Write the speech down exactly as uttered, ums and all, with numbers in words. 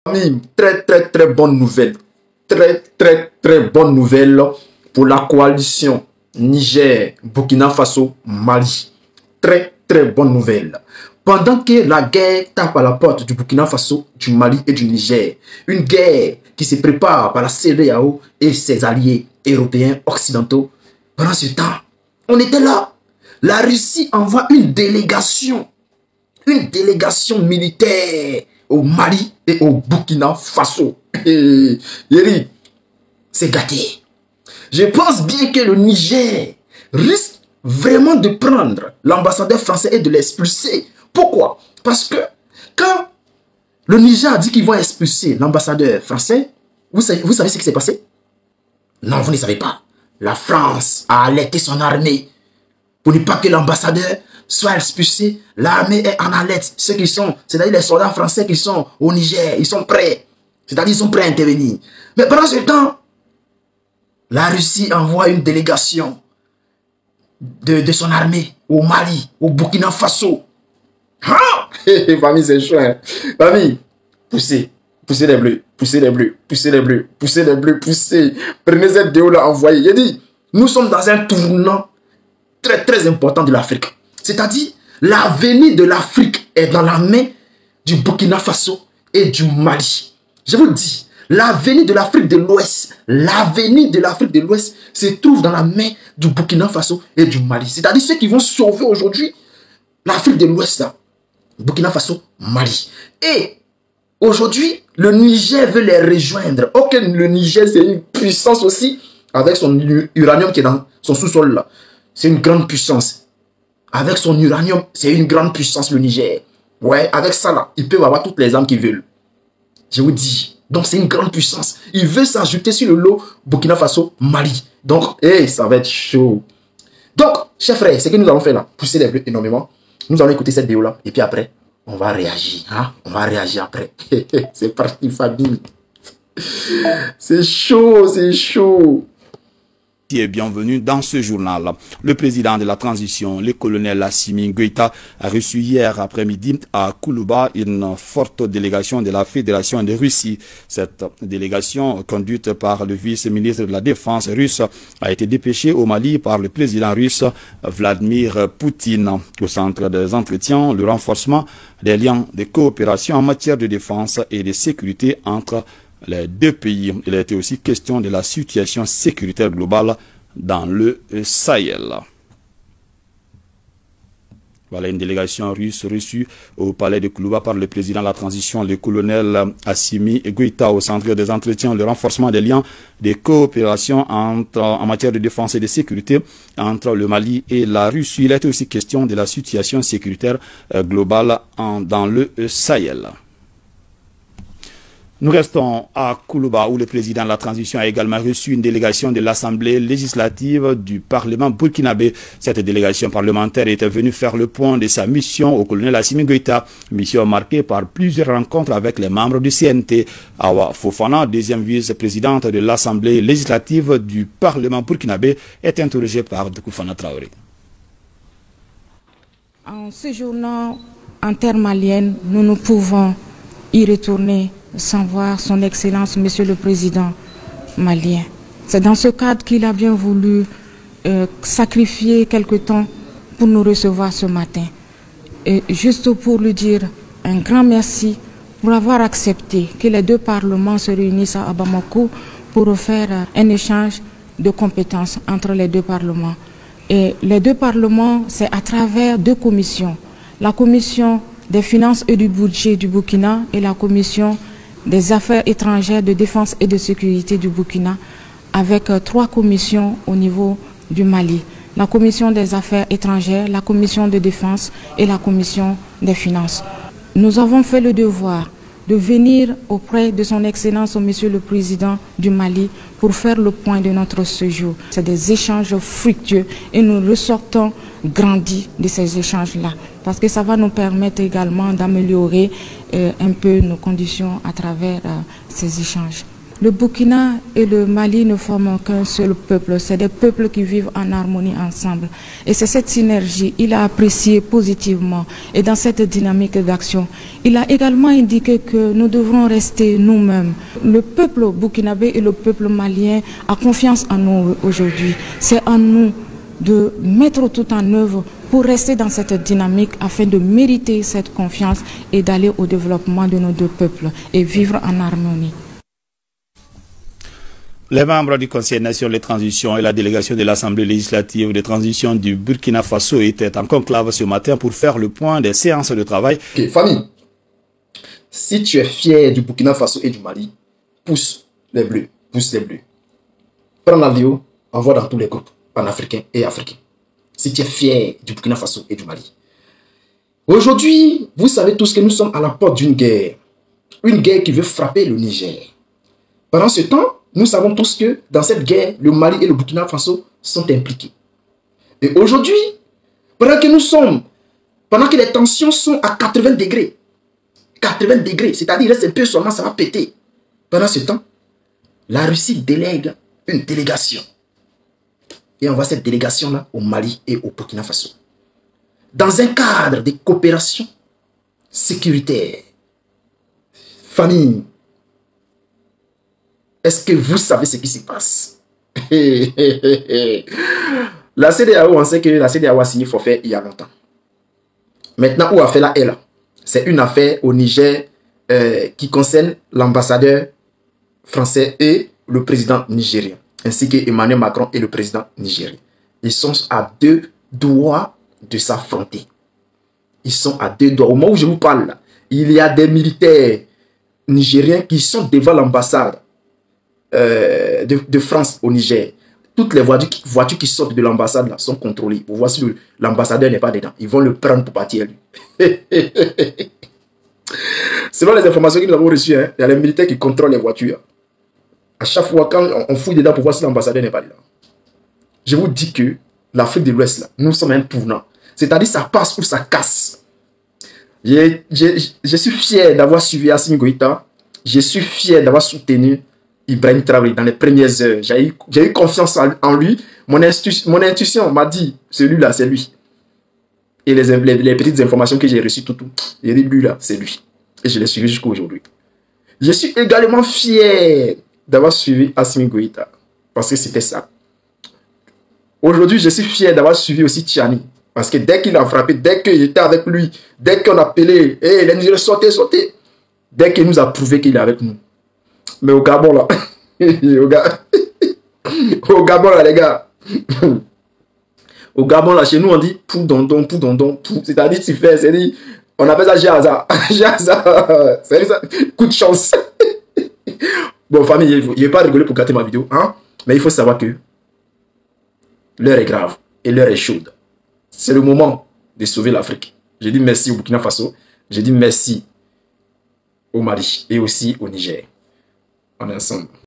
Très très très bonne nouvelle, très très très bonne nouvelle pour la coalition Niger, Burkina Faso, Mali. Très très bonne nouvelle. Pendant que la guerre tape à la porte du Burkina Faso, du Mali et du Niger, une guerre qui se prépare par la C E D E A O et ses alliés européens occidentaux, pendant ce temps, on était là. La Russie envoie une délégation, une délégation militaire au Mali et au Burkina Faso. Yeri, c'est gâté. Je pense bien que le Niger risque vraiment de prendre l'ambassadeur français et de l'expulser. Pourquoi? Parce que quand le Niger a dit qu'ils vont expulser l'ambassadeur français, vous savez, vous savez ce qui s'est passé? Non, vous ne savez pas. La France a alerté son armée pour ne pas que l'ambassadeur soit expulsé. L'armée est en alerte. Ceux qui sont, c'est-à-dire les soldats français qui sont au Niger, ils sont prêts. C'est-à-dire ils sont prêts à intervenir. Mais pendant ce temps, la Russie envoie une délégation de, de son armée au Mali, au Burkina Faso. Ah, famille, c'est chaud, hein? Famille, poussez, poussez les bleus, poussez les bleus, poussez les bleus, poussez les bleus, poussez. Prenez cette vidéo là, envoyez. Il dit, nous sommes dans un tournant très très important de l'Afrique. C'est-à-dire, l'avenir de l'Afrique est dans la main du Burkina Faso et du Mali. Je vous le dis, l'avenir de l'Afrique de l'Ouest, l'avenir de l'Afrique de l'Ouest se trouve dans la main du Burkina Faso et du Mali. C'est-à-dire ceux qui vont sauver aujourd'hui l'Afrique de l'Ouest, Burkina Faso, Mali. Et aujourd'hui, le Niger veut les rejoindre. Ok, le Niger, c'est une puissance aussi, avec son uranium qui est dans son sous-sol là. C'est une grande puissance. Avec son uranium, c'est une grande puissance, le Niger. Ouais, avec ça là, ils peuvent avoir toutes les armes qu'ils veulent. Je vous dis. Donc, c'est une grande puissance. Il veut s'ajouter sur le lot Burkina Faso, Mali. Donc, hey, ça va être chaud. Donc, chers frères, ce que nous allons faire là, pousser les bleus énormément. Nous allons écouter cette vidéo là. Et puis après, on va réagir. Hein? On va réagir après. C'est parti, famille. C'est chaud, c'est chaud. Et bienvenue dans ce journal. Le président de la transition, le colonel Assimi Goïta, a reçu hier après-midi à Koulouba une forte délégation de la Fédération de Russie. Cette délégation, conduite par le vice-ministre de la Défense russe, a été dépêchée au Mali par le président russe Vladimir Poutine. Au centre des entretiens, le renforcement des liens de coopération en matière de défense et de sécurité entre les deux pays. Il a été aussi question de la situation sécuritaire globale dans le Sahel. Voilà une délégation russe reçue au palais de Koulouba par le président de la transition, le colonel Assimi Goïta, au centre des entretiens, le renforcement des liens de coopération entre, en matière de défense et de sécurité entre le Mali et la Russie. Il a été aussi question de la situation sécuritaire globale en, dans le Sahel. Nous restons à Koulouba où le président de la transition a également reçu une délégation de l'Assemblée législative du Parlement burkinabé. Cette délégation parlementaire était venue faire le point de sa mission au colonel Assimi Goïta, mission marquée par plusieurs rencontres avec les membres du C N T. Awa Fofana, deuxième vice-présidente de l'Assemblée législative du Parlement burkinabé, est interrogée par Doukoufana Traoré. En séjournant en terre malienne, nous ne pouvons y retourner sans voir son Excellence, Monsieur le Président malien. C'est dans ce cadre qu'il a bien voulu euh, sacrifier quelque temps pour nous recevoir ce matin. Et juste pour lui dire un grand merci pour avoir accepté que les deux parlements se réunissent à Bamako pour faire un échange de compétences entre les deux parlements. Et les deux parlements, c'est à travers deux commissions. La commission des finances et du budget du Burkina et la commission des affaires étrangères, de défense et de sécurité du Burkina, avec euh, trois commissions au niveau du Mali. La commission des affaires étrangères, la commission de défense et la commission des finances. Nous avons fait le devoir de venir auprès de son Excellence, Monsieur le Président du Mali, pour faire le point de notre séjour. C'est des échanges fructueux et nous ressortons grandis de ces échanges-là, parce que ça va nous permettre également d'améliorer euh, un peu nos conditions à travers euh, ces échanges. Le Burkina et le Mali ne forment qu'un seul peuple. C'est des peuples qui vivent en harmonie ensemble. Et c'est cette synergie, il a apprécié positivement. Et dans cette dynamique d'action, il a également indiqué que nous devrons rester nous-mêmes. Le peuple burkinabé et le peuple malien a confiance en nous aujourd'hui. C'est en nous de mettre tout en œuvre pour rester dans cette dynamique afin de mériter cette confiance et d'aller au développement de nos deux peuples et vivre en harmonie. Les membres du Conseil national de transition et la délégation de l'Assemblée législative de transition du Burkina Faso étaient en conclave ce matin pour faire le point des séances de travail. Ok, famille, si tu es fier du Burkina Faso et du Mali, pousse les bleus, pousse les bleus. Prends la vidéo, envoie dans tous les groupes panafricains et africains. Si tu es fier du Burkina Faso et du Mali. Aujourd'hui, vous savez tous que nous sommes à la porte d'une guerre. Une guerre qui veut frapper le Niger. Pendant ce temps, nous savons tous que dans cette guerre, le Mali et le Burkina Faso sont impliqués. Et aujourd'hui, pendant que nous sommes, pendant que les tensions sont à quatre-vingts degrés, quatre-vingts degrés, c'est-à-dire il reste un peu seulement, ça va péter. Pendant ce temps, la Russie délègue une délégation. Et envoie cette délégation-là au Mali et au Burkina Faso. Dans un cadre de coopération sécuritaire. Famille, est-ce que vous savez ce qui se passe? La C D A O, on sait que la C D A O a signé forfait il y a longtemps. Maintenant, où a fait la L? C'est une affaire au Niger euh, qui concerne l'ambassadeur français et le président nigérien, ainsi que Emmanuel Macron et le président nigérien. Ils sont à deux doigts de s'affronter. Ils sont à deux doigts. Au moment où je vous parle, là, il y a des militaires nigériens qui sont devant l'ambassade Euh, de, de France au Niger. Toutes les voitures, voitures qui sortent de l'ambassade là sont contrôlées. Pour voir si l'ambassadeur n'est pas dedans. Ils vont le prendre pour partir lui. Selon les informations que nous avons reçues, hein, il y a les militaires qui contrôlent les voitures. À chaque fois, quand on, on fouille dedans pour voir si l'ambassadeur n'est pas dedans. Je vous dis que l'Afrique de l'Ouest, là, nous sommes un tournant. C'est-à-dire ça passe ou ça casse. Je, je, je suis fier d'avoir suivi Assimi Goïta. Je suis fier d'avoir soutenu Ibrahim Traoré dans les premières heures. J'ai eu, eu confiance en, en lui. Mon, mon intuition m'a dit, celui-là, c'est lui. Et les, les, les petites informations que j'ai reçues, tout, tout, j'ai dit, lui-là, c'est lui. Et je l'ai suivi jusqu'à aujourd'hui. Je suis également fier d'avoir suivi Assimi Goïta. Parce que c'était ça. Aujourd'hui, je suis fier d'avoir suivi aussi Tchani. Parce que dès qu'il a frappé, dès qu'il était avec lui, dès qu'on a appelé, hey, les Nigériens, sautez, sautez. Dès qu'il nous a prouvé qu'il est avec nous. Mais au Gabon, là, au, Ga... au Gabon, là, les gars, au Gabon, là, chez nous, on dit pou dondon, pou dondon, pou. C'est-à-dire, tu fais, c'est-à-dire, on appelle ça Jéhazard. Jéhazard, c'est ça, coup de chance. Bon, famille, je ne vais pas rigoler pour gâter ma vidéo, hein, mais il faut savoir que l'heure est grave et l'heure est chaude. C'est le moment de sauver l'Afrique. J'ai dit merci au Burkina Faso, j'ai dit merci au Mali et aussi au Niger. On est ensemble.